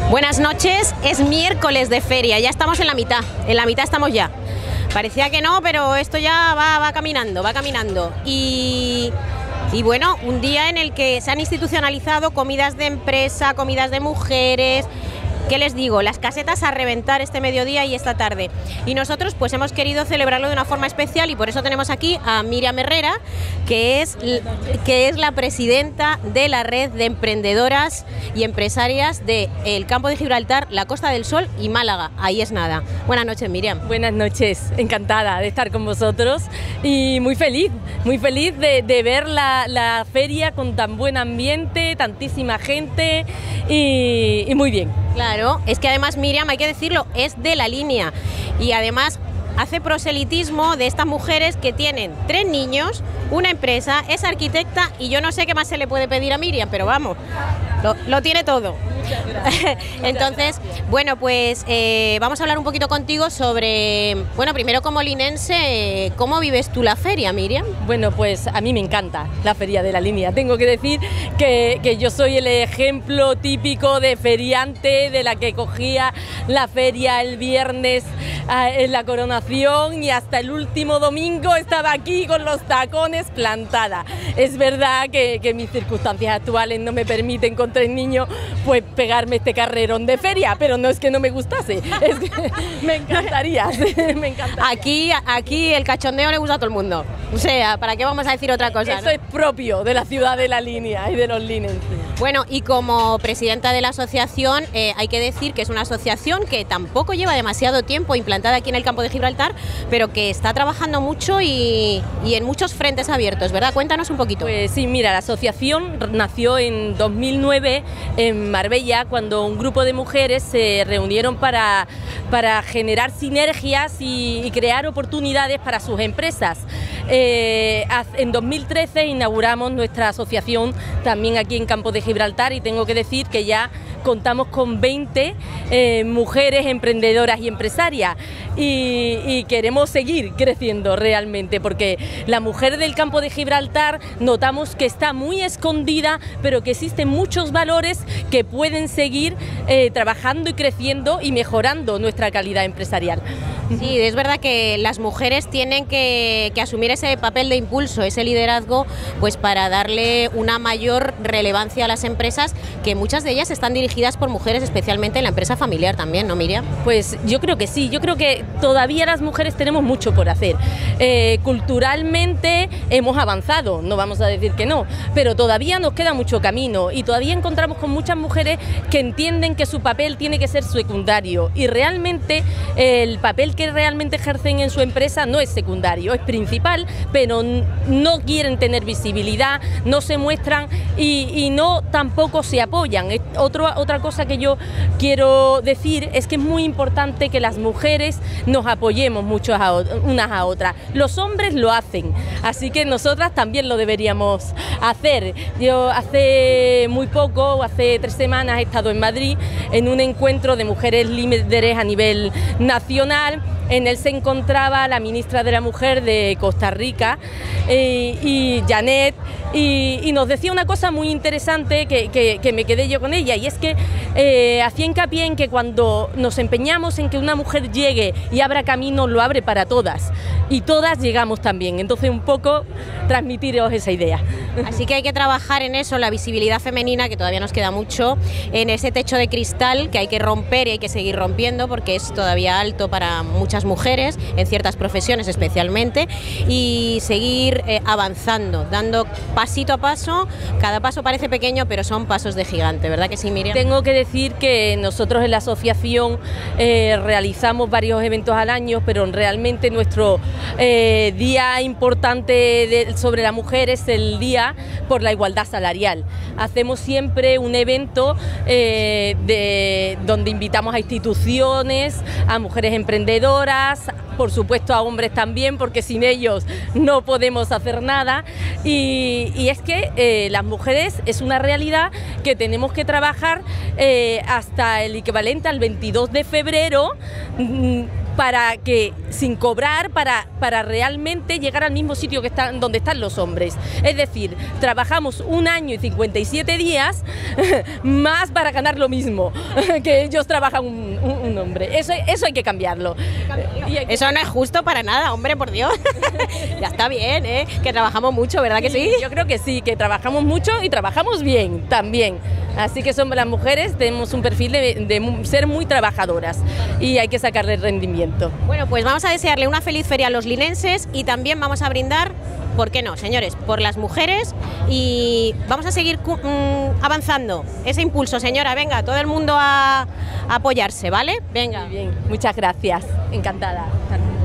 Buenas noches, es miércoles de feria, ya estamos en la mitad estamos ya. Parecía que no, pero esto ya va caminando, Y bueno, un día en el que se han institucionalizado comidas de empresa, comidas de mujeres. ¿Qué les digo? Las casetas a reventar este mediodía y esta tarde. Y nosotros pues hemos querido celebrarlo de una forma especial y por eso tenemos aquí a Miriam Herrera, que es la presidenta de la red de emprendedoras y empresarias del Campo de Gibraltar, la Costa del Sol y Málaga. Ahí es nada. Buenas noches, Miriam. Buenas noches, encantada de estar con vosotros y muy feliz de ver la feria con tan buen ambiente, tantísima gente y muy bien. Claro, es que además Miriam, hay que decirlo, es de la línea y además hace proselitismo de estas mujeres que tienen 3 niños, una empresa, es arquitecta y yo no sé qué más se le puede pedir a Miriam, pero vamos, lo tiene todo. Entonces, bueno, pues vamos a hablar un poquito contigo sobre, bueno, primero como linense, ¿cómo vives tú la feria, Miriam? Bueno, pues a mí me encanta la feria de la línea. Tengo que decir que yo soy el ejemplo típico de feriante, de la que cogía la feria el viernes en la coronación y hasta el último domingo estaba aquí con los tacones plantada. Es verdad que mis circunstancias actuales no me permiten con 3 niños pues pegarme este carrerón de feria, pero no es que no me gustase, es que me encantaría, me encantaría. Aquí el cachondeo le gusta a todo el mundo, o sea, ¿para qué vamos a decir otra cosa? Eso ¿no? es propio de la ciudad de la línea y de los linenses. Bueno, y como presidenta de la asociación, hay que decir que es una asociación que tampoco lleva demasiado tiempo implantada aquí en el Campo de Gibraltar, pero que está trabajando mucho y en muchos frentes abiertos, ¿verdad? Cuéntanos un poquito. Pues sí, mira, la asociación nació en 2009 en Marbella, cuando un grupo de mujeres se reunieron para generar sinergias y crear oportunidades para sus empresas. En 2013 inauguramos nuestra asociación también aquí en Campo de Gibraltar y tengo que decir que ya contamos con 20 mujeres emprendedoras y empresarias y queremos seguir creciendo realmente porque la mujer del Campo de Gibraltar notamos que está muy escondida, pero que existen muchos valores que pueden seguir trabajando y creciendo y mejorando nuestra calidad empresarial. Sí, es verdad que las mujeres tienen que asumir ese papel de impulso, ese liderazgo, pues para darle una mayor relevancia a las empresas, que muchas de ellas están dirigidas por mujeres, especialmente en la empresa familiar también, ¿no, Miriam? Pues yo creo que sí, yo creo que todavía las mujeres tenemos mucho por hacer. Culturalmente hemos avanzado, no vamos a decir que no, pero todavía nos queda mucho camino y todavía encontramos con muchas mujeres que entienden que su papel tiene que ser secundario y realmente el papel que realmente ejercen en su empresa no es secundario, es principal, pero no quieren tener visibilidad, no se muestran y no tampoco se apoyan. Otra cosa que yo quiero decir es que es muy importante que las mujeres nos apoyemos mucho unas a otras. Los hombres lo hacen, así que nosotras también lo deberíamos hacer. Yo hace muy poco, hace 3 semanas, he estado en Madrid en un encuentro de mujeres líderes a nivel nacional. En él se encontraba la ministra de la Mujer de Costa Rica y Janet y nos decía una cosa muy interesante que me quedé yo con ella y es que hacía hincapié en que cuando nos empeñamos en que una mujer llegue y abra camino, lo abre para todas y todas llegamos también, entonces un poco transmitiros esa idea. Así que hay que trabajar en eso, la visibilidad femenina, que todavía nos queda mucho, en ese techo de cristal que hay que romper y hay que seguir rompiendo porque es todavía alto para muchas mujeres, en ciertas profesiones especialmente, y seguir avanzando, dando pasito a paso. Cada paso parece pequeño, pero son pasos de gigante, ¿verdad que sí, Miriam? Tengo que decir que nosotros en la asociación realizamos varios eventos al año, pero realmente nuestro día importante sobre la mujer es el Día por la Igualdad Salarial. Hacemos siempre un evento donde invitamos a instituciones, a mujeres emprendedoras, por supuesto a hombres también, porque sin ellos no podemos hacer nada. Y es que las mujeres es una realidad que tenemos que trabajar hasta el equivalente al 22 de febrero para que, sin cobrar, para realmente llegar al mismo sitio que están, donde están los hombres. Es decir, trabajamos 1 año y 57 días más para ganar lo mismo que ellos trabajan un hombre. Eso hay que cambiarlo. Eso no es justo para nada, hombre, por Dios. Ya está bien, que trabajamos mucho, ¿verdad que sí? Yo creo que sí, que trabajamos mucho y trabajamos bien también. Así que somos las mujeres, tenemos un perfil de ser muy trabajadoras y hay que sacarle rendimiento. Bueno, pues vamos a desearle una feliz feria a los linenses y también vamos a brindar, ¿por qué no, señores?, por las mujeres, y vamos a seguir avanzando ese impulso, señora. Venga, todo el mundo a apoyarse, ¿vale? Venga. Muy bien, muchas gracias, encantada.